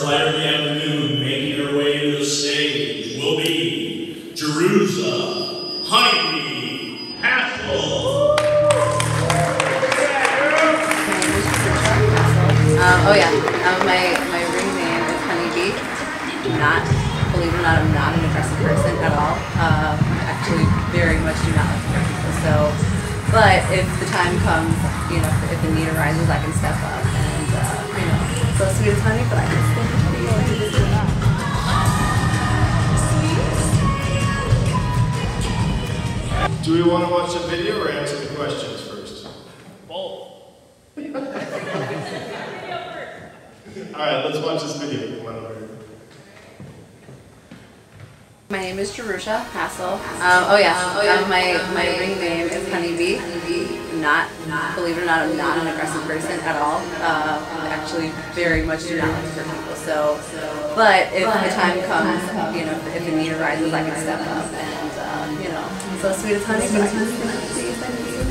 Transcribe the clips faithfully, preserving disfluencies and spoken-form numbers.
fighter of the afternoon, making her way to the stage, will be Jerusha, Honeybee, Hassell. Um, oh yeah, um, my, my ring name is Honeybee. Not, believe it or not, I'm not an aggressive person at all. Uh, I actually very much do not like to hurt people. So, but if the time comes, you know, if the need arises, I can step up and, uh, you know, so sweet as honey, but I can still be honey. Do we want to watch the video or answer the questions first? Both. Alright, let's watch this video. Come on over here. My name is Jerusha, Hassell. Um, oh yeah, um, oh, yeah. Um, my, my ring name is Honeybee. Not, not, believe it or not, I'm not an aggressive person at all. Uh, I actually very much do not like to hurt people. So, but if the time comes, you know, if the need arises, I can step up and, uh, you know, so sweet as honey, but I can still see if I need you.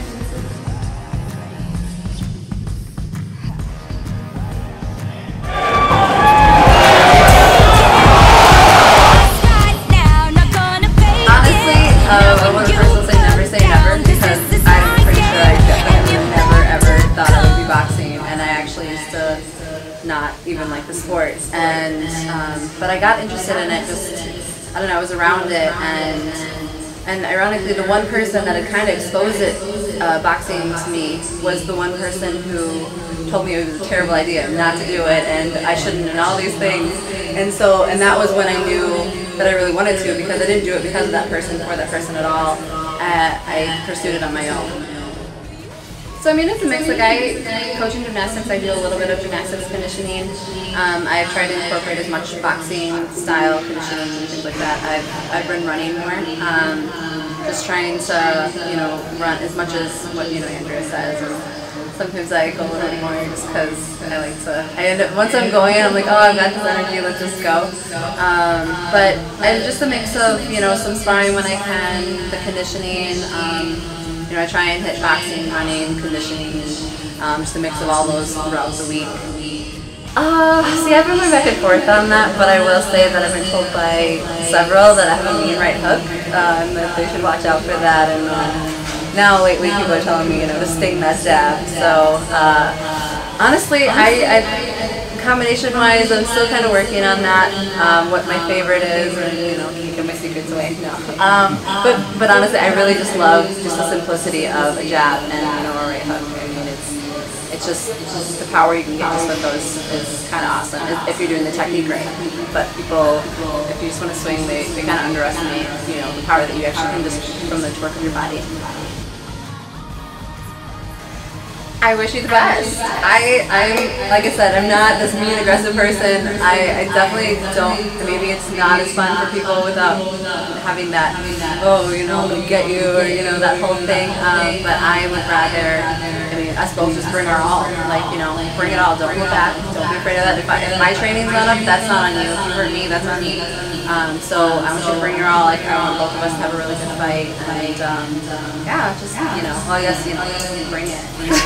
Not even like the sport, and um, but I got interested in it. Just I don't know, I was around it, and and ironically, the one person that had kind of exposed it, uh, boxing to me, was the one person who told me it was a terrible idea not to do it, and I shouldn't, and all these things. And so, and that was when I knew that I really wanted to, because I didn't do it because of that person or that person at all. Uh, I pursued it on my own. So I mean, it's a mix. Like I, coaching gymnastics, I do a little bit of gymnastics conditioning. Um, I've tried to incorporate as much boxing style conditioning and things like that. I've, I've been running more, um, just trying to, you know, run as much as what, you know, Andrea says. And sometimes I go a little more just because I like to, I end up, once I'm going in, I'm like, oh, I've got this energy, let's just go. Um, but it's just a mix of, you know, some sparring when I can, the conditioning, um, you know, I try and hit boxing, running, conditioning, um, just a mix of all those throughout the week. Uh, see, I've been going back and forth on that, but I will say that I've been told by several that I have a mean right hook, uh, and that they should watch out for that. And uh, now lately people are telling me, you know, to sting that jab. So, uh, honestly, I, I combination-wise, I'm still kind of working on that, um, what my favorite is, and, you know, keeping my secrets away. No. Um, but, but honestly, I really just love just the simplicity of a jab and, you know, a right hook. I mean, it's, it's just, just the power you can get just with those is kind of awesome, if you're doing the technique right. But people, if you just want to swing, they, they kind of underestimate, you know, the power that you actually can just from the torque of your body. I wish you the best. I, I'm, like I said, I'm not this mean, aggressive person. I, I definitely don't, maybe it's not as fun for people without having that, oh, you know, I'm going to get you, or, you know, that whole thing. Um, but I would rather, I mean, us both just bring our all. Like, you know, bring it all. Don't hold back. Don't be afraid of that. If, I, if my training's not up, that's not on you. If you hurt me, that's on me. Um, so I want you to bring your all. Like, I want both of us to have a really good fight. And, um, yeah, just, you know, well, I guess, you know, bring it.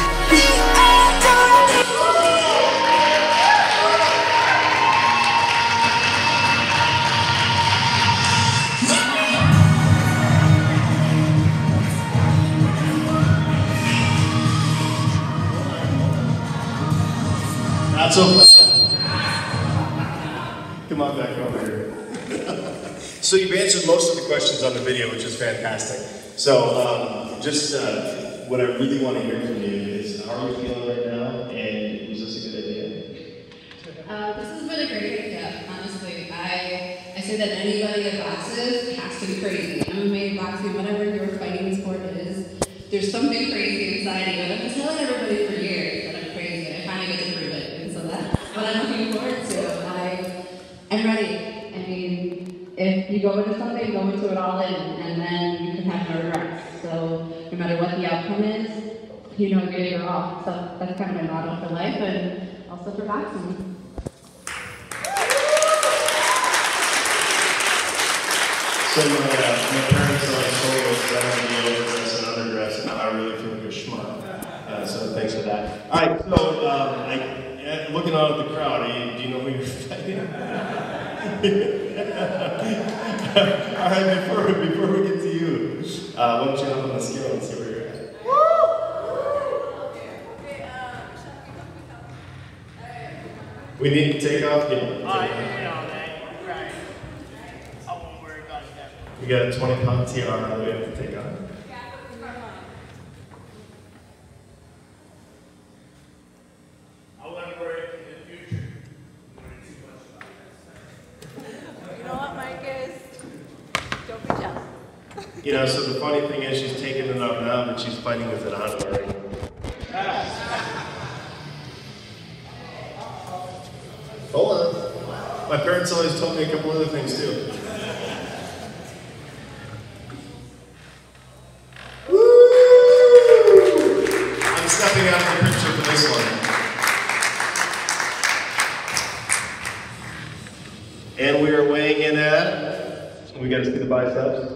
Not so much. Come on back over here. So you've answered most of the questions on the video, which is fantastic. So um, just uh, what I really want to hear from you is, how are you feeling right now, and was this a good idea? Uh, this has been a great idea, honestly. I, I say that anybody that boxes has to be crazy. M M A, boxing, whatever your fighting sport is, there's something crazy inside you. And I've been telling everybody for years that I'm crazy, and I finally get to prove it. And so that's what I'm looking forward to. I, I'm ready. I mean, if you go into something, go into it all in, and then you can have no regrets. So no matter what the outcome is, you know, give your all. So that's kind of my motto for life, and also for boxing. So my, uh, my parents are like soloists, that I'm going to be overdressed and underdressed, and I really feel like a schmuck. Uh, so thanks for that. All right, so um, I, looking out at the crowd, do you, do you know who you're fighting? All right, before, before we get to you, uh, why don't you hop on the scale and see where you're at? We need to take off. Yeah, take Oh, off. you know that. Right. I won't worry about that. We got a twenty pound tiara that we have to take off. I want to worry in the future. You know what, Mike is? Don't be jealous. You know, so the funny thing is she's taking it off now, but she's fighting with it on already. Hold on. My parents always told me a couple other things too. Woo! I'm stepping out of the picture for this one. And we are weighing in at, we got to see the biceps.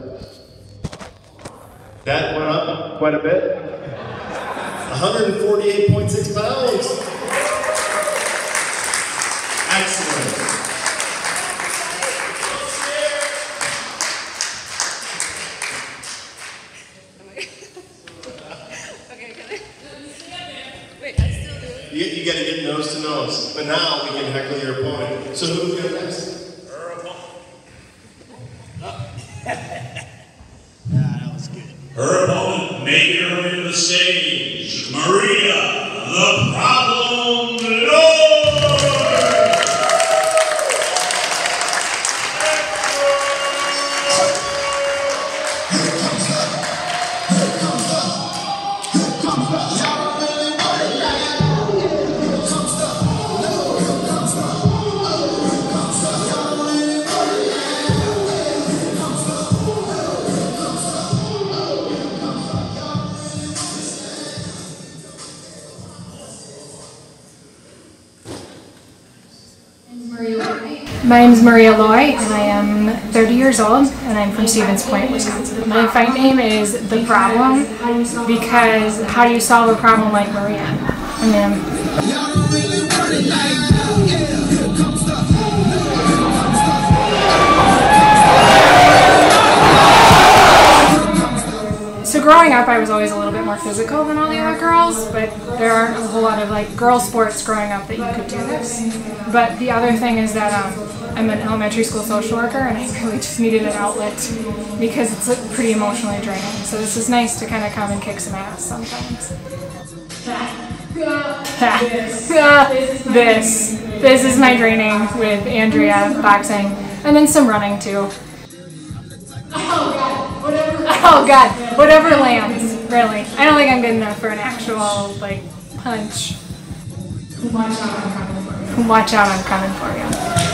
That went up quite a bit. one hundred forty-eight point six pounds. Excellent. Okay, can I? Wait, I still do it. You, you got to get nose to nose. But now we can heckle your opponent. So who do we got next? Her opponent making her way to the stage, Maria, the Problem Lord! My name is Maria Loy, and I am thirty years old, and I'm from Stevens Point, Wisconsin. My fight name is The Problem, because how do you solve a problem like Maria? I mean, so growing up, I was always a little bit more physical than all the other girls, but there aren't a whole lot of like girl sports growing up that you could do this. But the other thing is that um, I'm an elementary school social worker, and I really just needed an outlet because it's like, pretty emotionally draining. So this is nice to kind of come and kick some ass sometimes. this. This is my training with Andrea, boxing, and then some running too. Oh god, whatever. Oh god, whatever lands, really. I don't think I'm good enough for an actual, like, punch. Watch out, I'm coming for you. Watch out, I'm coming for you.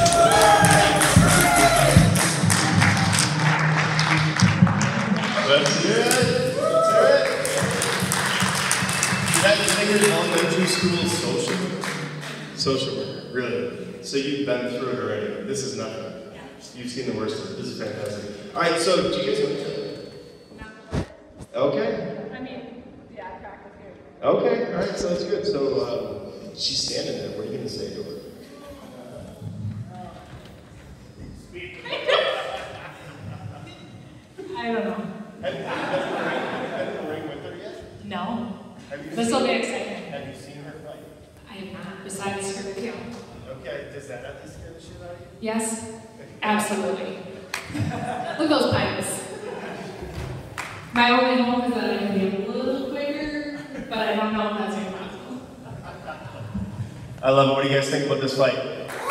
That's good. That's it. That is your elementary school social work? Social work, really. So you've been through it already. This is nothing. You've seen the worst of it. This is fantastic. All right, so do you guys want to? Okay. I mean, yeah, I practice here. Okay, all right, so that's good. So uh, she's standing there. What are you going to say to her? I don't know. Have you been in the ring with her yet? No. Have you This will seen- be exciting. Have you seen her fight? I have not, besides her video. Okay, does that at least scare the shit out of you? Yes, absolutely. Look at those pipes. My only hope is that I can be a little quicker, but I don't know if that's even possible. I love it. What do you guys think about this fight? Let's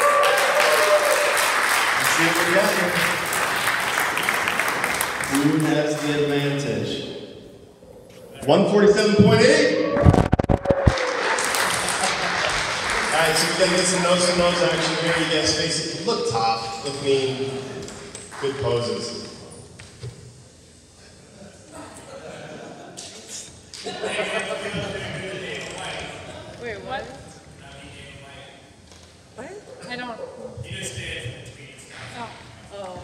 see what we got here. Who has the advantage? one forty-seven point eight. Alright, so we gotta get some nose to nose action here. You guys face it. Look tough, look mean. Good poses. Wait, what? What? I don't. Oh. Oh.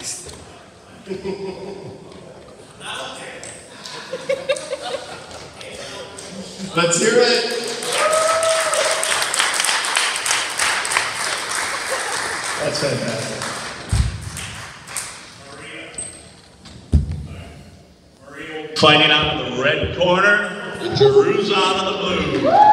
Let's hear it. That's fantastic. Fighting out of the red corner, Jerusha out of the blue.